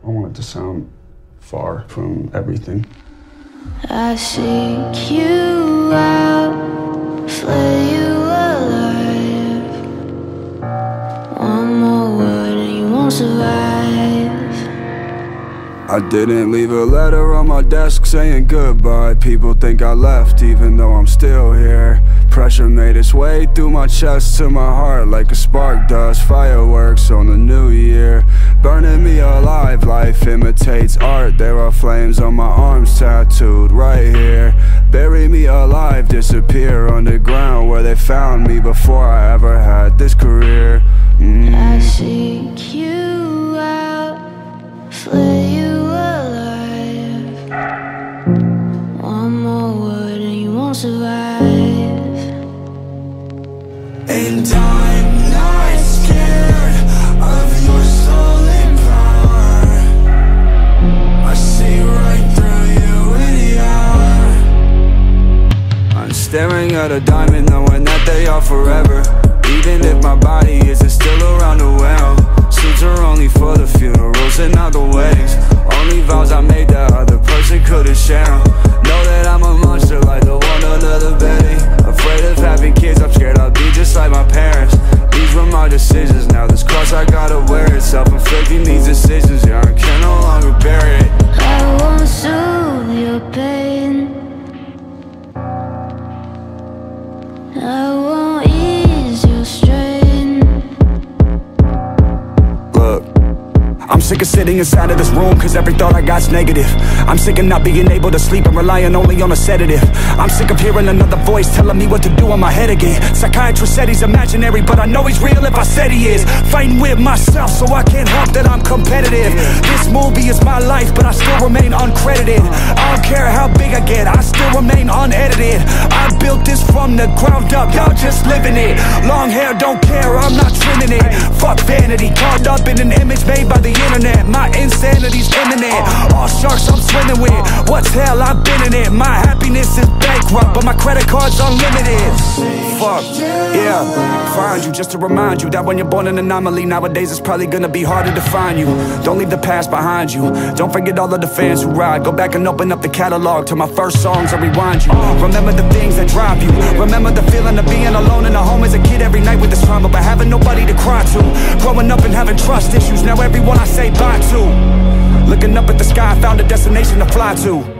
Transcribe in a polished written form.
I want it to sound far from everything. I seek you out, flay you alive. One more word and you won't survive. I didn't leave a letter on my desk saying goodbye. People think I left even though I'm still here. Pressure made its way through my chest to my heart like a spark does. Fireworks on the new year, burning me alive. Life imitates art. There are flames on my arms tattooed right here. Bury me alive, disappear underground where they found me before I ever had this career. I seek you out, flay you alive. One more word and you won't survive. And I'm not scared of your stolen power. I see right through you with your. I'm staring at a diamond knowing that they are forever. Even if my body isn't still around the well. Suits are only for the funerals and not the weddings. Only vows I made that other person couldn't share them. Know that I'm a monster like the one under the bedding. Afraid of having kids, I'm scared I'll be just like my parents. These were my decisions, now this cross I gotta wear it. Self-inflicting these decisions, yeah, I can no longer bear it. I won't soothe your pain, I won't ease your strain. Look, I'm sick of sitting inside of this room cause every thought I got's negative. I'm sick of not being able to sleep and relying only on a sedative. I'm sick of hearing another voice telling me what to do in my head again. Psychiatrist said he's imaginary, but I know he's real if I said he is. Fighting with myself so I can't help that I'm competitive. This movie is my life but I still remain uncredited. I don't care how big I get, I still remain unedited. I built this from the ground up, y'all just living it. Long hair, don't care, I'm not trimming it. Fuck vanity, caught up in an image made by the internet. My insanity's imminent. All sharks I'm swimming with. What's hell, I've been in it. My happiness is bankrupt, but my credit card's unlimited. Fuck, yeah. Find you just to remind you that when you're born an anomaly, nowadays it's probably gonna be harder to find you. Don't leave the past behind you. Don't forget all of the fans who ride. Go back and open up the catalog to my first songs and rewind you. Remember the things that drive you. Remember the feeling of being alone in a home as a kid every night with this trauma, but having nobody to cry to. Growing up and having trust issues, now everyone I say bye to. Looking up at the sky, I found a destination to fly to.